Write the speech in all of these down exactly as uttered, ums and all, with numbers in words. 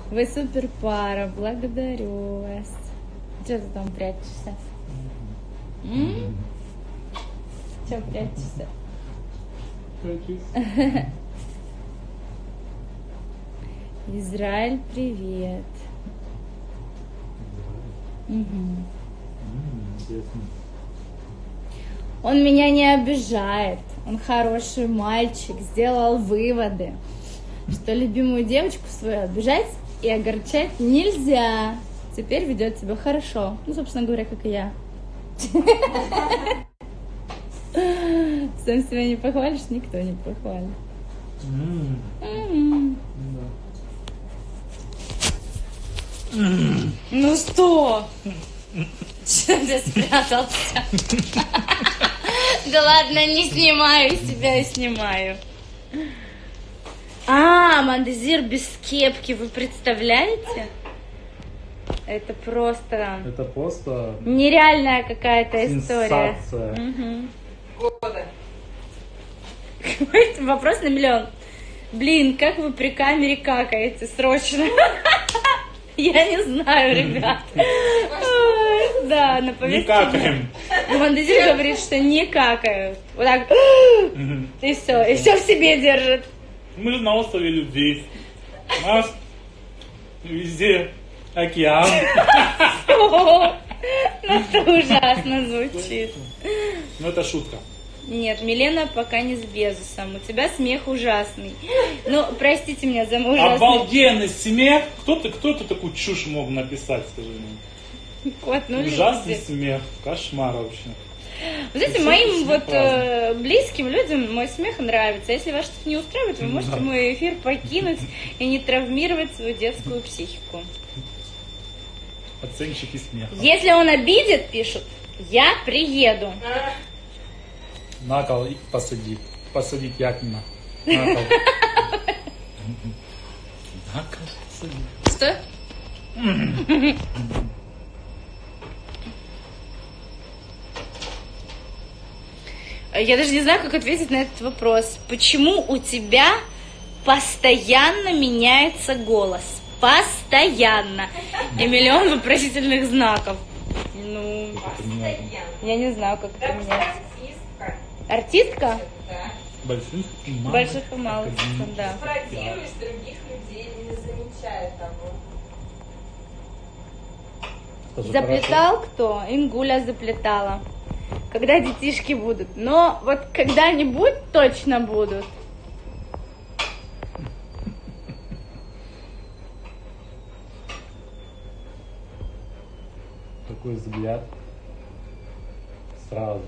Вы супер пара, благодарю вас. Что ты там прячешься? М? Че прячешься? Израиль, привет. Угу. Он меня не обижает. Он хороший мальчик, сделал выводы, что любимую девочку свою обижать и огорчать нельзя. Теперь ведет себя хорошо. Ну, собственно говоря, как и я. Сам себя не похвалишь, никто не похвалит. Ну что? Че ты спрятался? Да ладно, не снимаю себя, снимаю. А, Мандезир без кепки, вы представляете? Это просто... Это просто... нереальная какая-то история. Сенсация. Угу. Вопрос на миллион. Блин, как вы при камере какаете срочно? Я не знаю, ребят. Да, на повестке. Не какаем. Мандезир говорит, что не какают. Вот так. И все, и все в себе держит. Мы же на острове людей. У нас везде океан. Ну это ужасно звучит. Ну это шутка. Нет, Милена пока не с Безусом. У тебя смех ужасный. Ну, простите меня за мой ужасный... Обалденный смех. Кто-то, кто-то такую чушь мог написать, скажи мне. Кот, ну Ужасный люди. смех. Кошмар вообще. Вы знаете, моим вот э, близким людям мой смех нравится. Если вас что-то не устраивает, вы можете Да. мой эфир покинуть и не травмировать свою детскую психику. Оценщики смеха. Если он обидит, пишут, я приеду. На кол и посадить. Посадить Якина. На кол. На кол посадить. Что? Я даже не знаю, как ответить на этот вопрос. Почему у тебя постоянно меняется голос? Постоянно. И миллион вопросительных знаков. Ну, я не знаю, как это меняется. Артистка? Да. Больших и малых. Больших и малых, да. Пародируешь других людей, не замечая того. Это же Заплетал кто? Ингуля заплетала. Когда детишки будут. Но вот когда-нибудь точно будут. хорошо. Такой взгляд. Сразу.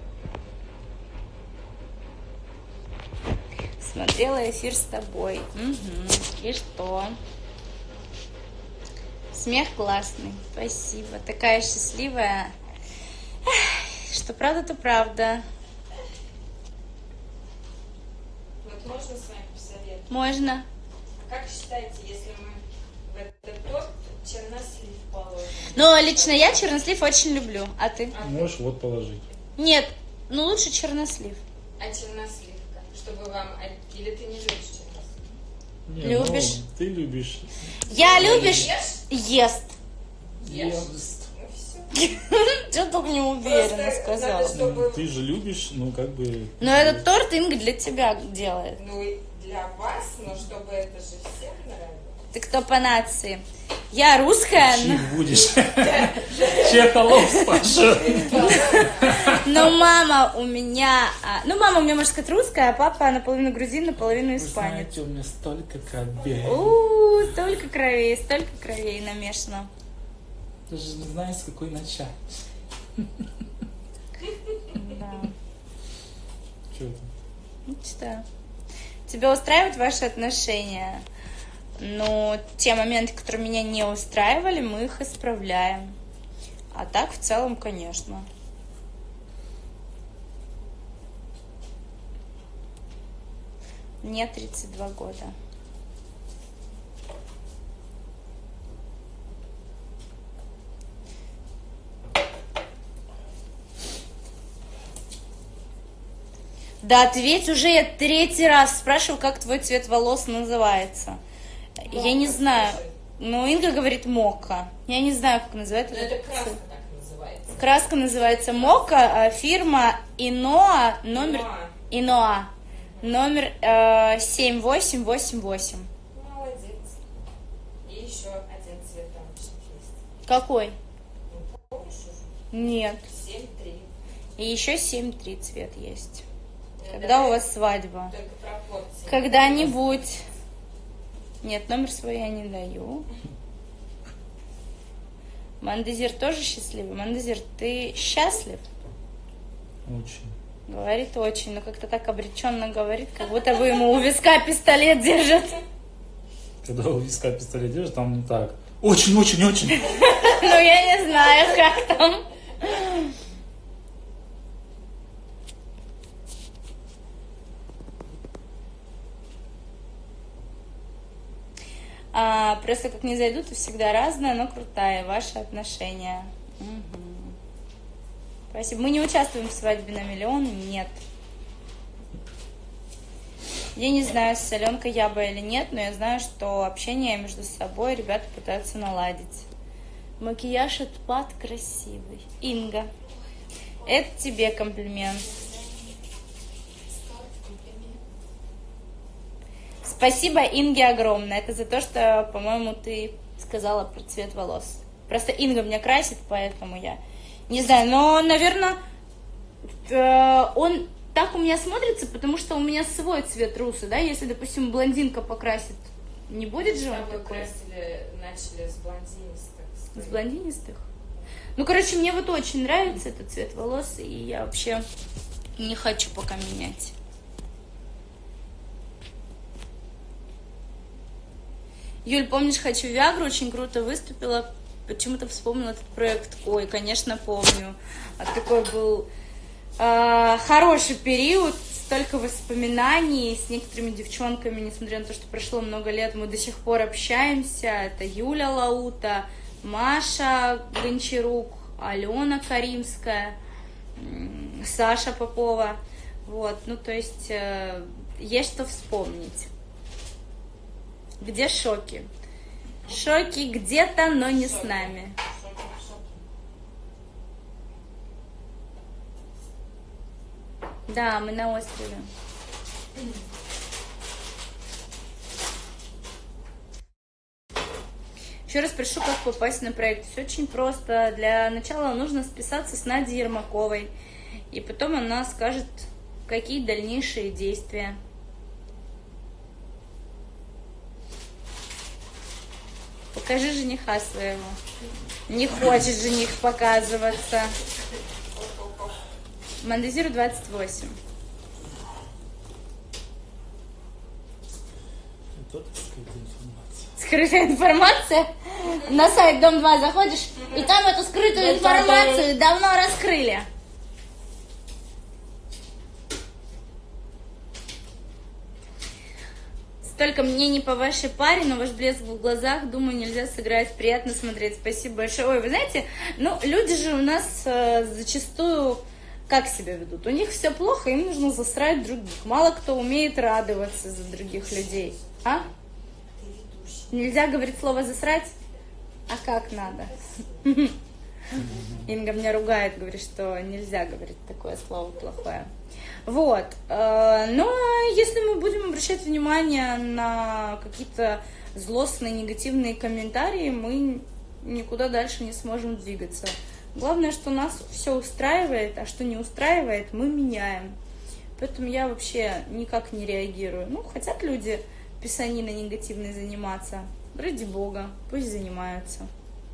Смотрела эфир с тобой. Угу. И что? Смех классный. Спасибо. Такая счастливая. Что правда, то правда. Вот можно с вами посоветовать? Можно. Как считаете, если мы в этот торт чернослив положим? Но лично я чернослив очень люблю. А ты? А Можешь вот положить. Нет, ну лучше чернослив. А черносливка? Чтобы вам... Или ты не любишь чернослив? Не, Любишь? ну, ты любишь. Я любишь? Ешь? Ест. Ешь. Ест. Ну все. Что только не уверенно Просто сказала. надо, чтобы... Ты же любишь, ну как бы... Но этот торт Инга для тебя делает. Ну и для вас, но чтобы это же всем нравилось. Ты кто по нации? Я русская, но, Чьих будешь? Чехолов спрашиваю. но мама у меня... а, Ну, мама у меня, можно сказать, русская, а папа наполовину грузин, наполовину Вы испанец. знаете, у меня столько кровей. У, столько кровей, столько кровей намешано. Даже не знаю, с какой начать. Да. Что это? Ну, читаю. Тебя устраивают ваши отношения? Но те моменты, которые меня не устраивали, мы их исправляем. А так, в целом, конечно. Мне тридцать два года. Да ответь уже, я третий раз спрашиваю, как твой цвет волос называется. Я не знаю. Ну, Инга говорит мока. Я не знаю, как называется. Но это краска так называется. Краска называется мока, а фирма Иноа номер... Иноа. Иноа. Номер э, семь восемь восемь восемь. Молодец. И еще один цвет там еще есть. Какой? Ну, помнишь уже? Нет. семь три. И еще семь три цвет есть. Ну, Когда давай у вас свадьба? Только пропорции. Когда-нибудь. Нет, номер свой я не даю. Мандезир тоже счастливый? Мандезир, ты счастлив? Очень. Говорит очень, но как-то так обреченно говорит, как будто вы ему у виска пистолет держат. Когда у виска пистолет держишь, там не так. Очень-очень-очень. Ну, я не знаю, как там. А, просто как не зайдут, и всегда разная, но крутая. Ваши отношения. Угу. Спасибо. Мы не участвуем в свадьбе на миллион, нет. Я не знаю, с Аленкой Яба или нет, но я знаю, что общение между собой ребята пытаются наладить. Макияж отпад красивый. Инга, это тебе комплимент. Спасибо Инге огромное. Это за то, что, по-моему, ты сказала про цвет волос. Просто Инга меня красит, поэтому я не знаю. Но, наверное, он так у меня смотрится, потому что у меня свой цвет русы, да? Если, допустим, блондинка покрасит, не будет же он такой? Красили, начали с блондинистых. С блондинистых? Ну, короче, мне вот очень нравится этот цвет волос, и я вообще не хочу пока менять. Юль, помнишь, «Хочу Виагру», очень круто выступила, почему-то вспомнила этот проект. Ой, конечно, помню. А такой был э, хороший период, столько воспоминаний с некоторыми девчонками, несмотря на то, что прошло много лет, мы до сих пор общаемся. Это Юля Лаута, Маша Гончарук, Алена Каримская, Саша Попова. Вот, ну, то есть, э, есть что вспомнить. Где шоки? Шоки где-то, но не с нами. Да, мы на острове. Еще раз прошу, как попасть на проект. Все очень просто. Для начала нужно списаться с Надей Ермаковой. И потом она скажет, какие дальнейшие действия. Покажи жениха своего. Не хочет жених показываться. Мандезиру двадцать восемь. Это скрытая информация. Скрытая информация? На сайт Дом два заходишь, и там эту скрытую информацию давно раскрыли. Столько мнений по вашей паре, но ваш блеск в глазах, думаю, нельзя сыграть. Приятно смотреть. Спасибо большое. Ой, вы знаете, ну, люди же у нас э, зачастую как себя ведут? У них все плохо, им нужно засрать других. Мало кто умеет радоваться за других людей. А? Нельзя говорить слово «засрать»? А как надо? Инга меня ругает, говорит, что нельзя говорить такое слово плохое. Вот. Но если мы будем обращать внимание на какие-то злостные, негативные комментарии, мы никуда дальше не сможем двигаться. Главное, что нас все устраивает, а что не устраивает, мы меняем. Поэтому я вообще никак не реагирую. Ну, хотят люди писаниной негативной заниматься, ради бога, пусть занимаются.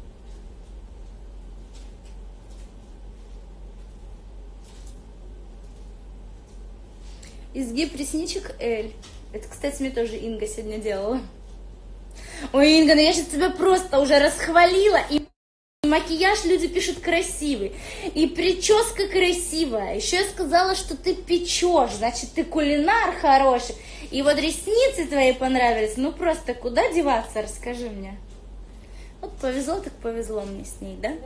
Изгиб ресничек L. Это, кстати, мне тоже Инга сегодня делала. Ой, Инга, ну я сейчас тебя просто уже расхвалила. И макияж люди пишут красивый. И прическа красивая. Еще я сказала, что ты печешь. Значит, ты кулинар хороший. И вот ресницы твои понравились. Ну просто куда деваться, расскажи мне. Вот повезло, так повезло мне с ней, да?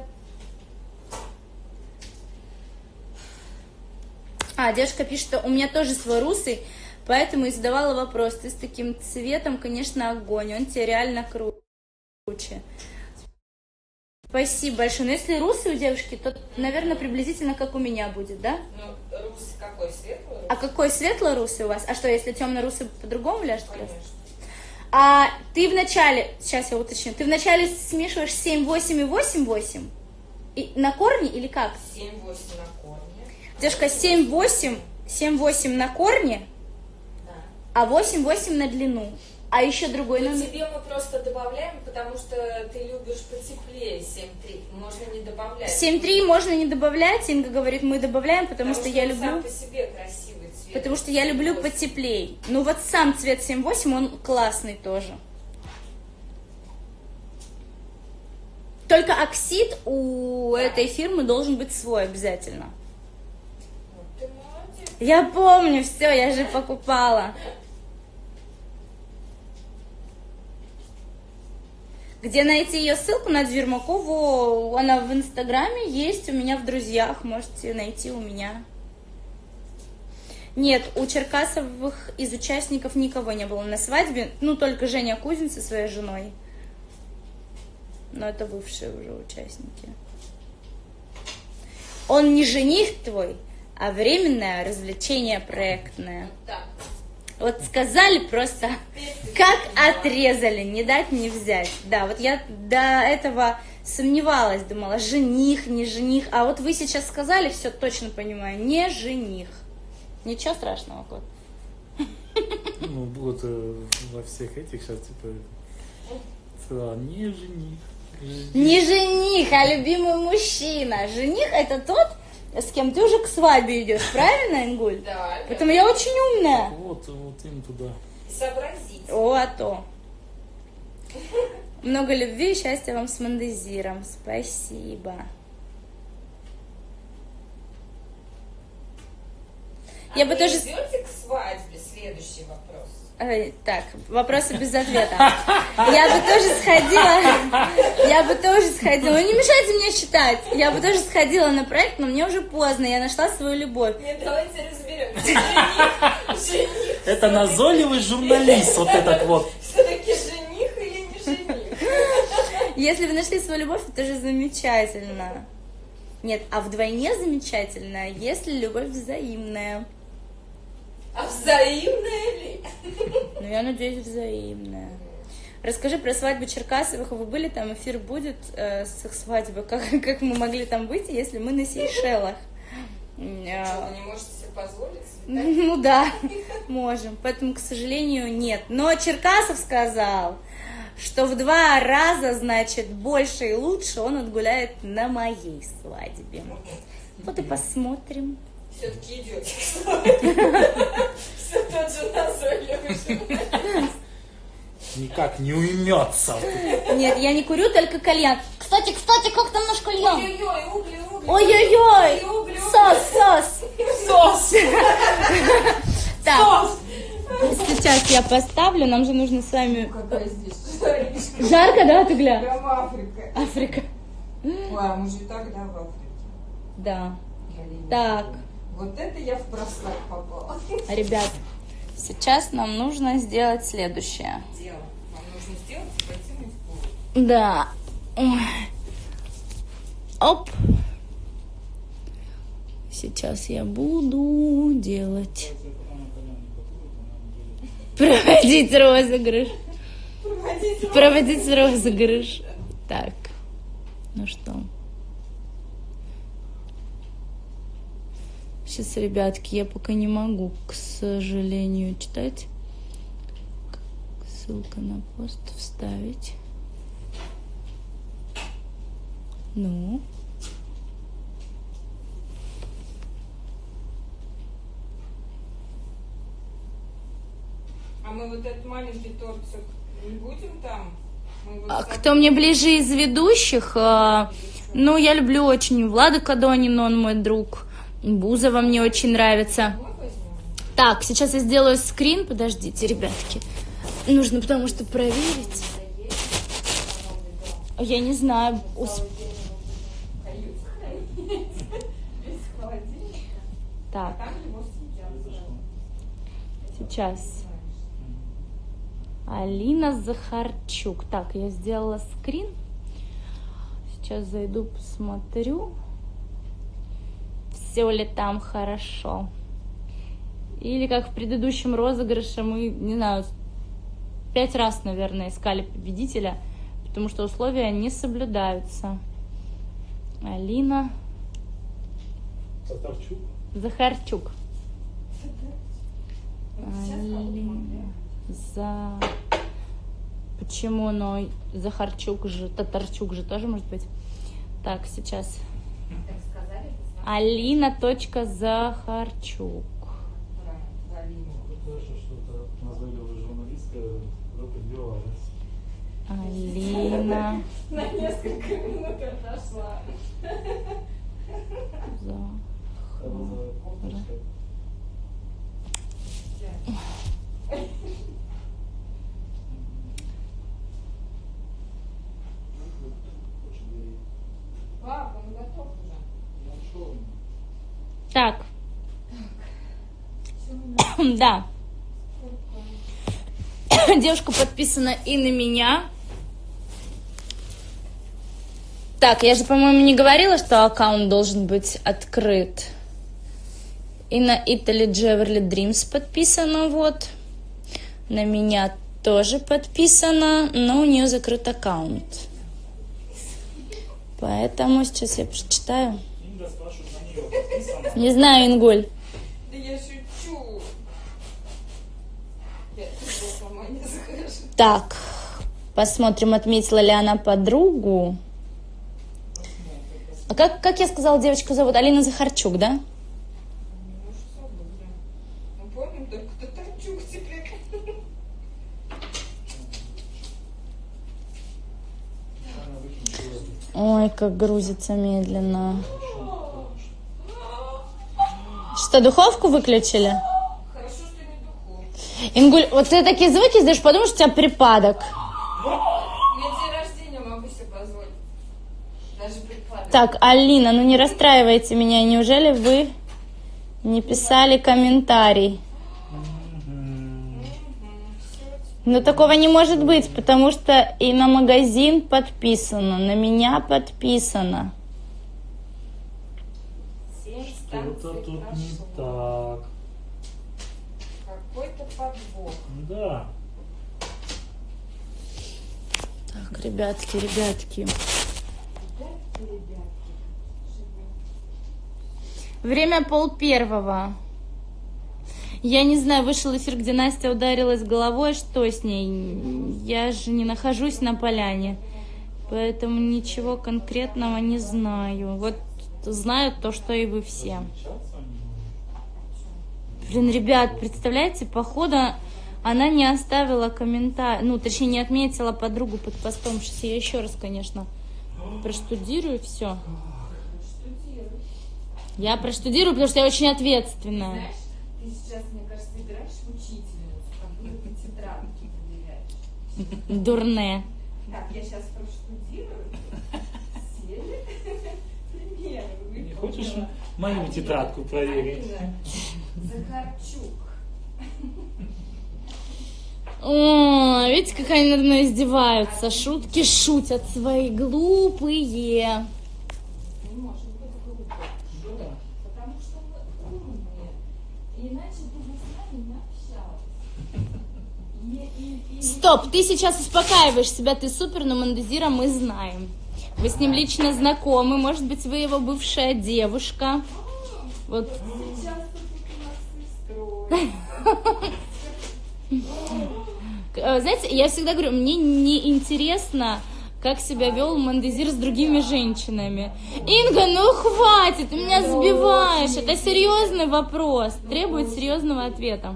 А, девушка пишет, что у меня тоже свой русый, поэтому и задавала вопрос. Ты с таким цветом, конечно, огонь, он тебе реально крут. круче. Спасибо большое. Но если русый у девушки, то, наверное, приблизительно как у меня будет, да? Ну, русый какой? Светлый русый? А какой светло-русый у вас? А что, если темно-русый по-другому ляжет красный? Конечно. А ты вначале, сейчас я уточню, ты вначале смешиваешь семь восемь и восемь восемь? И на корне или как? семь восемь на корне. Девушка, семь восемь, семь восемь на корне, Да. а восемь восемь на длину. А еще другой Но номер. тебе мы просто добавляем, потому что ты любишь потеплее семь три. Можно не добавлять. семь три можно не добавлять. Инга говорит, мы добавляем, потому, Потому что, я он люблю... сам по себе красивый цвет. Потому что я люблю потеплей. Ну вот сам цвет семь восемь, он классный тоже. Только оксид у этой фирмы должен быть свой обязательно. Вот ты молодец. Я помню, все, я же покупала. Где найти ее ссылку на Двермакову? Она в Инстаграме есть, у меня в друзьях, можете найти у меня. Нет, у Черкасовых из участников никого не было на свадьбе, ну только Женя Кузин со своей женой. Но это бывшие уже участники. Он не жених твой, а временное развлечение проектное. Вот так. Вот сказали просто, как отрезали, не дать, не взять. Да, вот я до этого сомневалась, думала, жених, не жених. А вот вы сейчас сказали, все точно понимаю, не жених. Ничего страшного, кот. Ну, вот э, во всех этих сейчас, типа, сказала, не жених. жених. Не жених, а любимый мужчина. Жених это тот, с кем ты уже к свадьбе идешь, правильно, Ингуль? Да. Поэтому я очень умная. Вот, вот им туда. Сообразить. О, а то. Много любви и счастья вам с Мандезиром. Спасибо. А Я бы вы тоже... идете к свадьбе? Следующий вопрос. Ой, так, вопросы без ответа. Я бы тоже сходила, я бы тоже сходила, ну не мешайте мне читать, я бы тоже сходила на проект, но мне уже поздно, я нашла свою любовь. Нет, давайте разберемся. Жених, жених. Это назойливый журналист, вот этот вот. Все-таки жених или не жених? Если вы нашли свою любовь, это же замечательно. Нет, а вдвойне замечательно, если любовь взаимная. А взаимная ли? Ну, я надеюсь, взаимная. Расскажи про свадьбу Черкасовых. Вы были там? Эфир будет э, с их свадьбы. Как, как мы могли там быть, если мы на Сейшелах? Что, вы не можете себе позволить? Да? Ну да, можем. Поэтому, к сожалению, нет. Но Черкасов сказал, что в два раза, значит, больше и лучше он отгуляет на моей свадьбе. Вот и посмотрим. Все-таки идете к свадьбе. Все тот же назойливый журналист. Никак не уймется. Нет, я не курю, только кальян. Кстати, кстати, как там наш кальян? Ой-ой-ой, угли, угли. Ой-ой-ой! Угли, угли, угли. Сос, сос! Сос. Так, сейчас я поставлю, нам же нужно с вами... Какая здесь жаришка. Жарко, да, ты гля? Прям Африка. Африка. Ой, а мы же и тогда в Африке. Да. Блин. Так, Вот это я в просак попала. ребят, сейчас нам нужно сделать следующее. Дело. Вам нужно сделать и пойти мыть пол. Да. Ой. Оп. Сейчас я буду делать. Проводить розыгрыш. Проводить Проводить розыгрыш. Так, ну что. Сейчас, ребятки, я пока не могу, к сожалению, читать. Ссылка на пост вставить. Ну. А мы вот этот маленький тортик не будем там? Мы вот А так- кто мне ближе из ведущих? а, Ну, я люблю очень Влада Кадонина, он мой друг. Бузова мне очень нравится. Мы возьмем? Так, сейчас я сделаю скрин. Подождите, ребятки. Нужно потому что проверить. Я не знаю. усп- Без холодильника. Так, Там его съедят. сейчас. Алина Захарчук. Так, я сделала скрин. Сейчас зайду, посмотрю, все ли там хорошо. Или как в предыдущем розыгрыше мы, не знаю, пять раз, наверное, искали победителя, потому что условия не соблюдаются. Алина Татарчук. Захарчук. Алина За... Почему? Но Захарчук же, Татарчук же тоже может быть. Так, сейчас. Алина.Захарчук. Назвали уже журналистка, подбивалась. Алина. На несколько минут отошла. За... Папа, он готов уже. Так. Да. Девушка подписана и на меня. Так, я же, по-моему, не говорила, что аккаунт должен быть открыт. И на Italy Jewelry Dreams подписано, вот. На меня тоже подписано, но у нее закрыт аккаунт. Поэтому сейчас я прочитаю. Не знаю, Ингуль. Да я шучу. Я сама не захожу. Так, посмотрим, отметила ли она подругу. А как, как я сказала, девочку зовут? Алина Захарчук, да? Мы помним только Татарчук теперь. Ой, как грузится медленно. Что, духовку выключили? Хорошо, что не духовка. Ингуль, вот ты такие звуки издаешь, подумаешь, у тебя припадок. Я день рождения могу себе позволить. Даже припадок. Так, Алина, ну не расстраивайте меня. Неужели вы не писали комментарий? Но такого не может быть, потому что и на магазин подписано, на меня подписано. Семь Что-то станций тут прошло. не так. Какой-то подвох. Да. Так, ребятки, ребятки. Время пол первого. Я не знаю, вышел эфир, где Настя ударилась головой, что с ней? Я же не нахожусь на поляне, поэтому ничего конкретного не знаю. Вот знаю то, что и вы все. Блин, ребят, представляете, походу она не оставила комментарий, ну, точнее, не отметила подругу под постом. Сейчас я еще раз, конечно, проштудирую все. Я проштудирую, потому что я очень ответственная. Знаешь, ты сейчас, мне кажется, играешь в учительницу, как будто по тетрадке проверяешь. Дурне. Так, я сейчас проштудирую. Сели. Примеры. Не хочешь мою тетрадку проверить? Алина Захарчук. О, видите, как они над мной издеваются. Шутки шутят свои глупые. Не может быть глупо. Потому что мы умные. Иначе ты бы с нами не общалась. И- и- и- Стоп, ты сейчас успокаиваешь себя, ты супер, но Мандезира мы знаем. Вы с ним лично знакомы, может быть, вы его бывшая девушка. Вот. Сейчас тут у нас и строится. Э, Знаете, я всегда говорю, мне не интересно, как себя вел Мандезир с другими женщинами. Инга, ну хватит, ты меня сбиваешь. Это серьезный вопрос, требует серьезного ответа.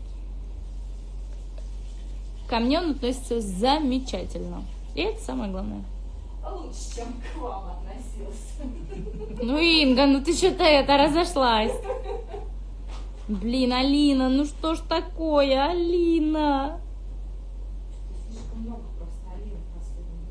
Ко мне он относится замечательно. И это самое главное. Лучше, чем к вам относился. Ну, Инга, ну ты что-то это разошлась. Блин, Алина, ну что ж такое, Алина? Слишком много просто Алин в последнее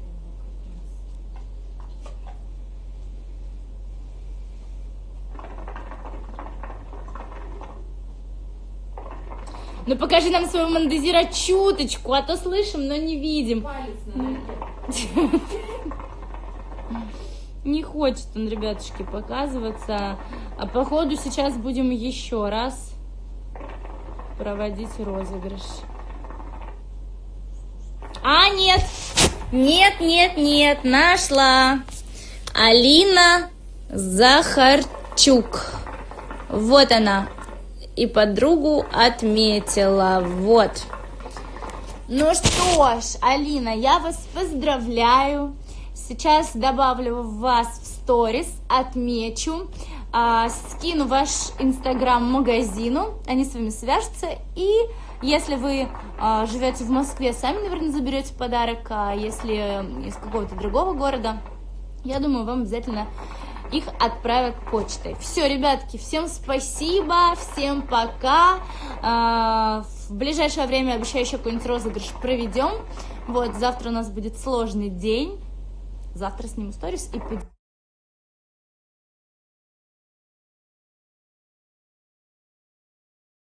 время вокруг нас. Ну покажи нам своего Мандезира чуточку, а то слышим, но не видим. Палец на ноге. Не хочет он, ребятушки, показываться. А походу сейчас будем еще раз проводить розыгрыш. А, нет! Нет, нет, нет, нашла. Алина Захарчук. Вот она. И подругу отметила. Вот. Ну что ж, Алина, я вас поздравляю. Сейчас добавлю вас в сторис, отмечу, а, скину ваш инстаграм магазину, они с вами свяжутся, и если вы а, живете в Москве, сами, наверное, заберете подарок, а если из какого-то другого города, я думаю, вам обязательно их отправят почтой. Все, ребятки, всем спасибо, всем пока, а, в ближайшее время, обещаю, еще какой-нибудь розыгрыш проведем. Вот, завтра у нас будет сложный день. Завтра сниму сторис и